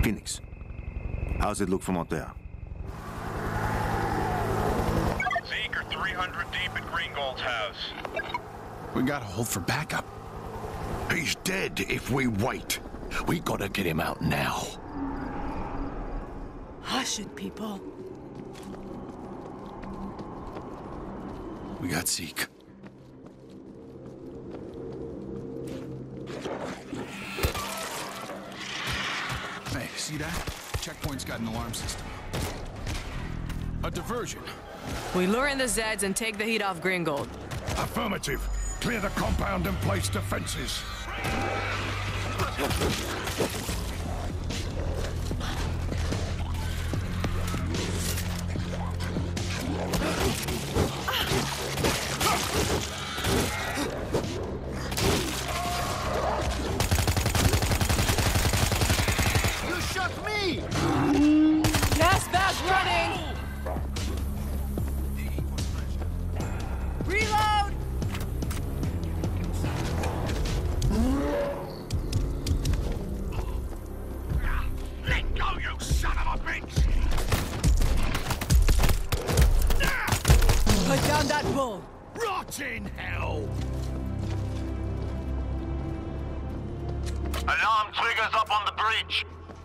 Phoenix, how's it look from out there? Zeke are 300 deep at Greengold's house. We gotta hold for backup. He's dead if we wait. We gotta get him out now. Hush it, people. We got Zeke. Hey, see that? Checkpoint's got an alarm system. A diversion. We lure in the Zeds and take the heat off Greengold. Affirmative. Clear the compound and place defenses. You shot me! Gas back running! Reload! Let go, you son of a bitch! Put down that bull! Rot in hell! Alarm triggers up on the breach.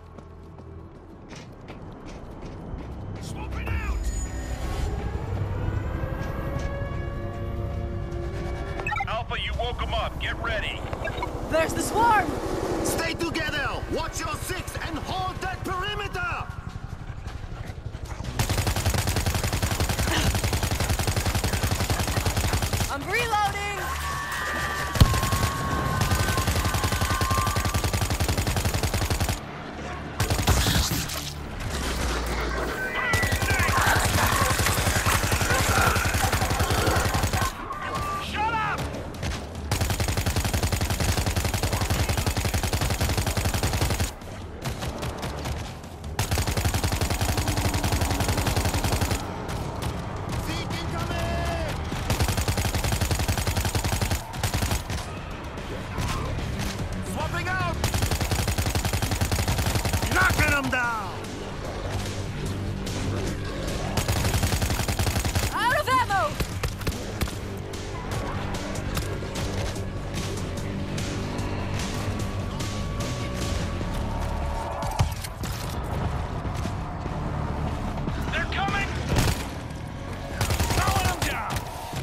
Swapping out! Alpha, you woke him up. Get ready. There's the swarm! Stay together! Watch your six and hold that perimeter! I'm reloading! Shut up! Zeke incoming! Swapping out! Knocking him down! Out of ammo! They're coming! Throwing them down!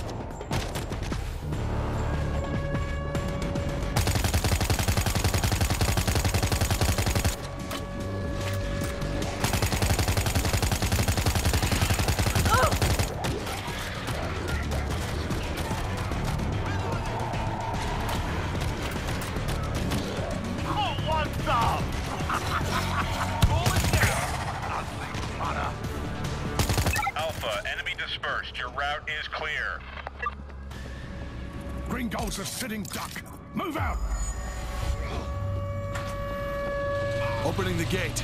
Who wants some? Pull it down! Ugly mother. Alpha, enemy dispersed. Your route is clear. Gringold's a sitting duck. Move out! Opening the gate.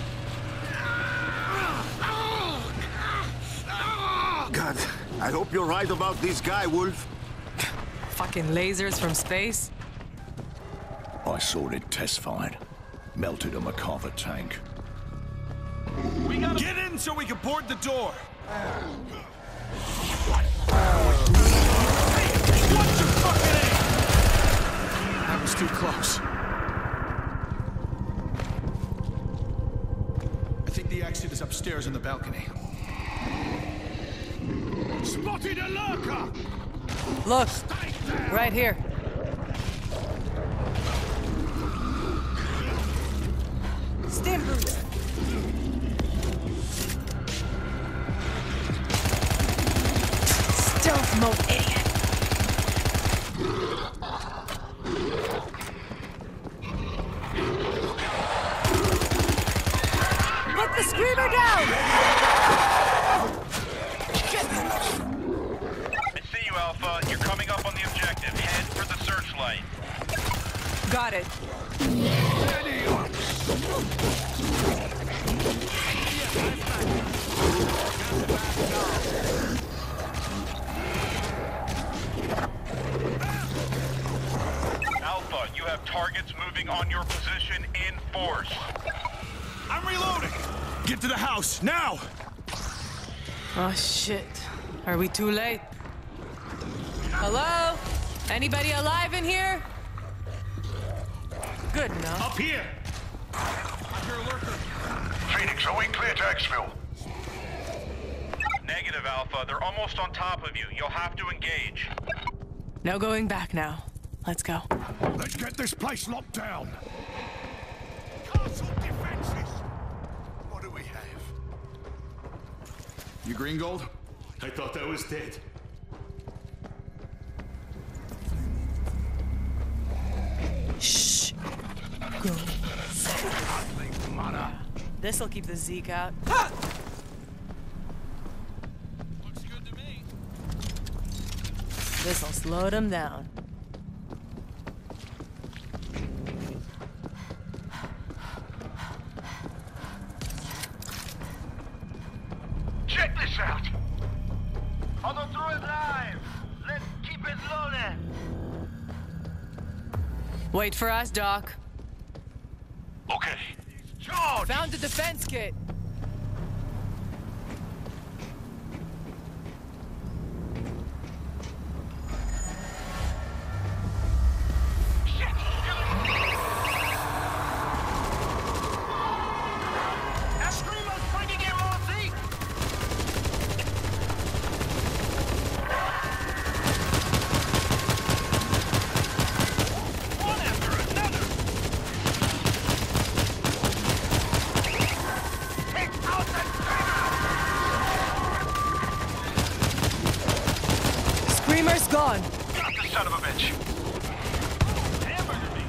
God, I hope you're right about this guy, Wolf. Fucking lasers from space? I saw it test fired. Melted a MacArthur tank. Get in so we can board the door. Watch your fucking aim! That was too close. I think the exit is upstairs in the balcony. Spotted a lurker! Look, right here. Stim boost. Stealth mode, idiot. Put the screamer down! I see you, Alpha. You're coming up on the objective. Head for the searchlight. Got it. Alpha, you have targets moving on your position in force. I'm reloading! Get to the house, now! Oh, shit. Are we too late? Hello? Anybody alive in here? Good enough. Up here! I hear a lurker. Phoenix, are we clear to exfil? Negative, Alpha. They're almost on top of you. You'll have to engage. No going back now. Let's go. Let's get this place locked down. Castle defenses. What do we have? You green gold? I thought I was dead. Shh. Go. This'll keep the Zeke out. Ha! Looks good to me. This'll slow them down. Check this out! On the through it live. Let's keep it loaded. Wait for us, Doc. Okay. Charge. Found the defense kit. That screamer's bringing in more Zeke. One after another. Take out that screamer. Screamer's gone. Got the son of a bitch. Hamburger meat.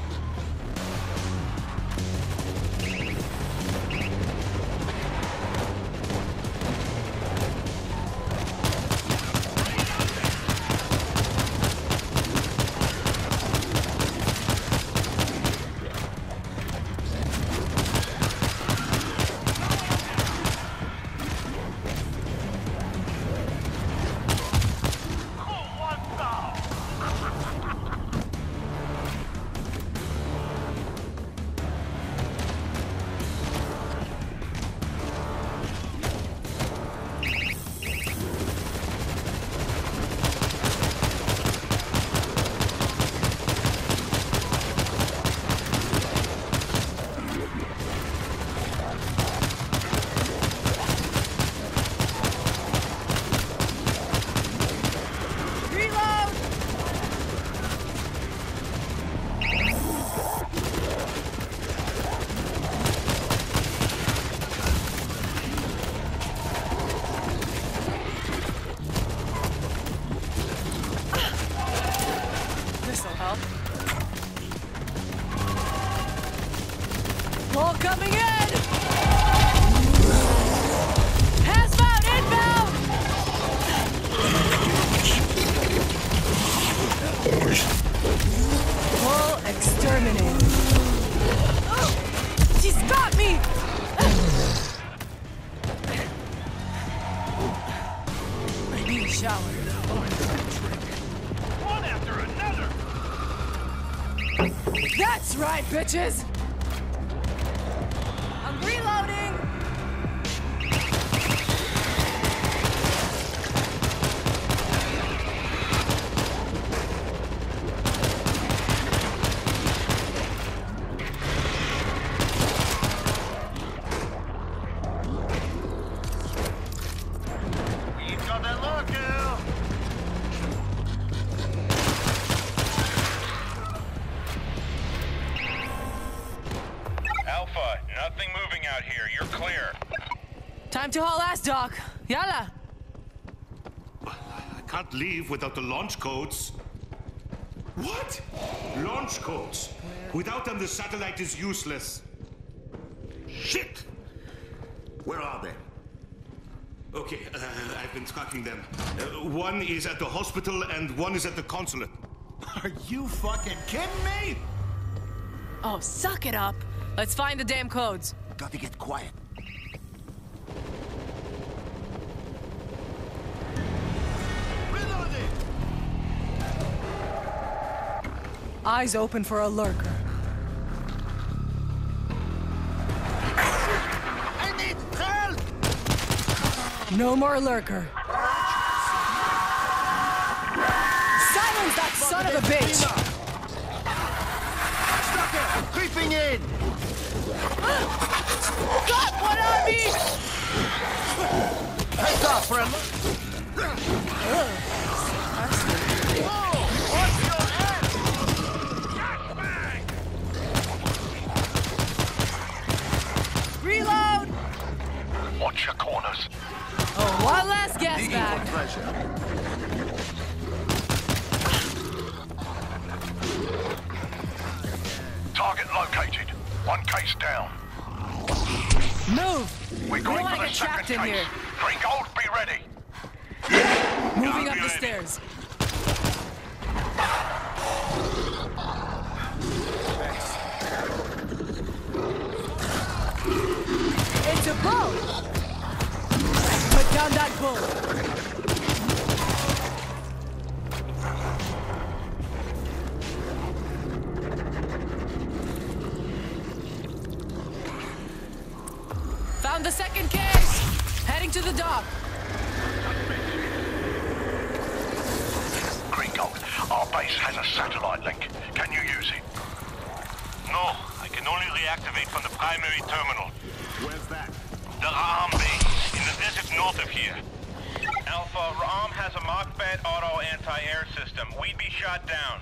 Reload! This'll help. Ball coming in! Hazmat inbound! Ball exterminated. Oh, she's got me! I need a shower. One after another. That's right, bitches! I'm reloading! We've got that lurker. Alpha, nothing moving out here. You're clear. Time to haul ass, Doc. Yalla! I can't leave without the launch codes. What? Launch codes. Without them, the satellite is useless. Shit! Where are they? Okay, I've been tracking them. One is at the hospital and one is at the consulate. Are you fucking kidding me? Oh, suck it up. Let's find the damn codes. Gotta get quiet. Reloading. Eyes open for a lurker. No more lurker. Silence that son of a bitch! Stucker! Creeping in! Got one on me! Take off, friend! Watch your head! Reload! Watch your corners. Oh, one last gas Digging bag. for treasure. Target located. One case down. Move! We're We going don't want for to the get second trapped in case. here. 3 gold, be ready. Moving up the ready. stairs. It's a bull! Put down that bull! Found the second case! Heading to the dock. Green Gold, our base has a satellite link. Can you use it? No, I can only reactivate from the primary terminal. Where's that? The Ra'am base, in the desert north of here. Alpha, Ra'am has a Mach-Bat auto anti-air system. We'd be shot down.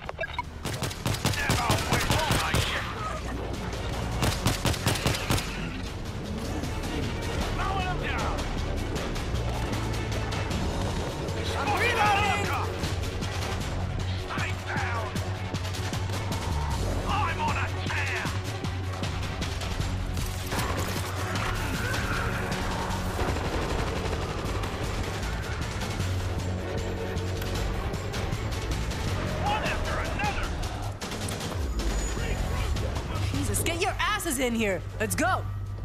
I'm reloading! Stay down! I'm on a tear! One after another! Jesus, get your asses in here! Let's go!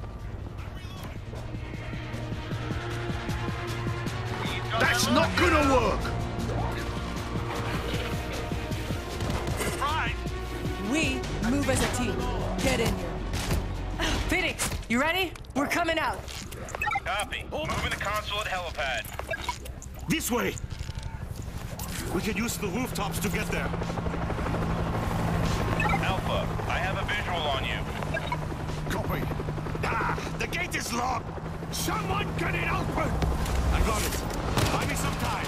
That's not gonna work! Right! We move as a team. Get in here. Phoenix, you ready? We're coming out. Copy. Moving the consulate helipad. This way! We can use the rooftops to get there. Alpha, I have a visual on you. Copy. Ah, the gate is locked! Someone get it open! I got it. Buy me some time.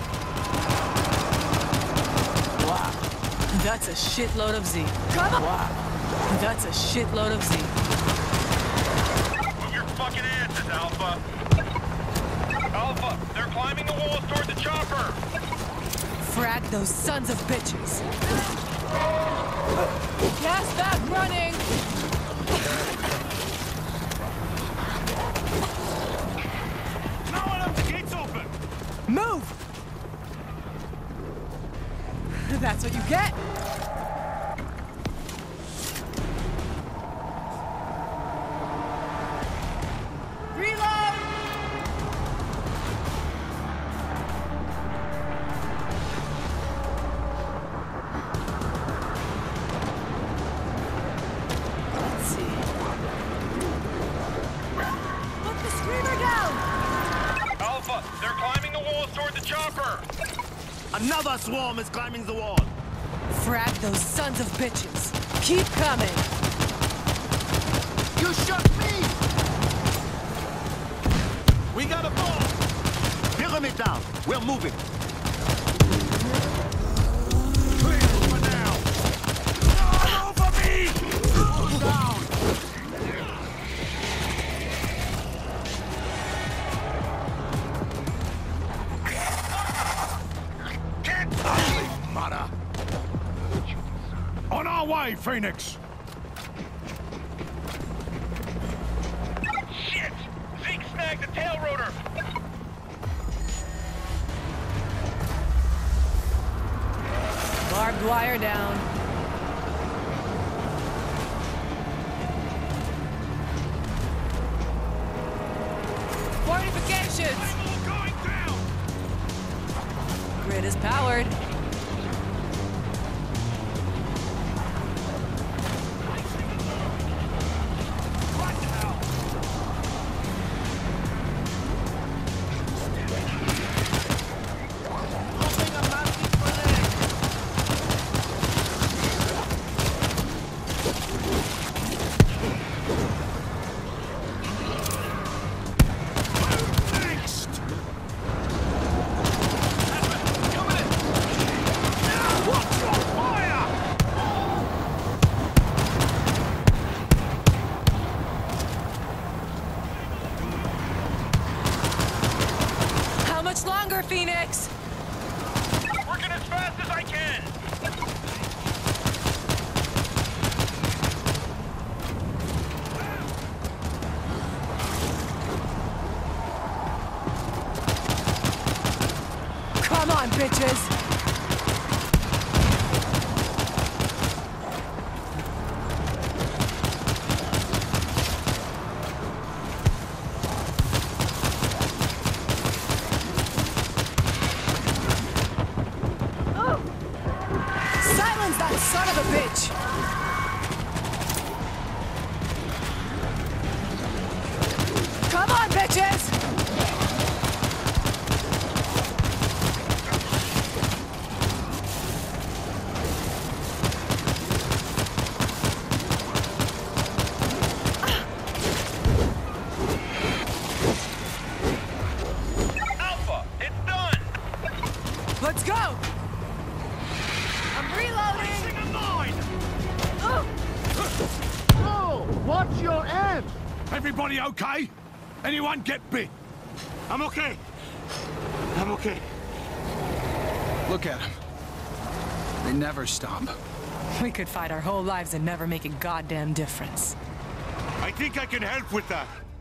Wow. That's a shitload of Z. Come on! Wow. That's a shitload of Z. Move your fucking asses, Alpha. Alpha, they're climbing the walls toward the chopper. Frag those sons of bitches. Gas back running! Now I have the gates open! Move! That's what you get. Reload! Let's see. Put the screamer down! Alpha, they're climbing the walls toward the chopper. Another swarm is climbing the wall. Frag those sons of bitches. Keep coming. You shot me! We got a ball! Pyramid down. We're moving. Clear for now! All over me! Down! Mother. On our way, Phoenix. Shit! Zeke snagged the tail rotor. Barbed wire down. Fortifications! Going down! Grid is powered. bitches! Silence that son of a bitch! Come on, bitches! Alpha, it's done! Let's go! I'm reloading! Oh, watch your head! Everybody okay? Anyone get bit? I'm okay. I'm okay. Look at them. They never stop. We could fight our whole lives and never make a goddamn difference. I think I can help with that.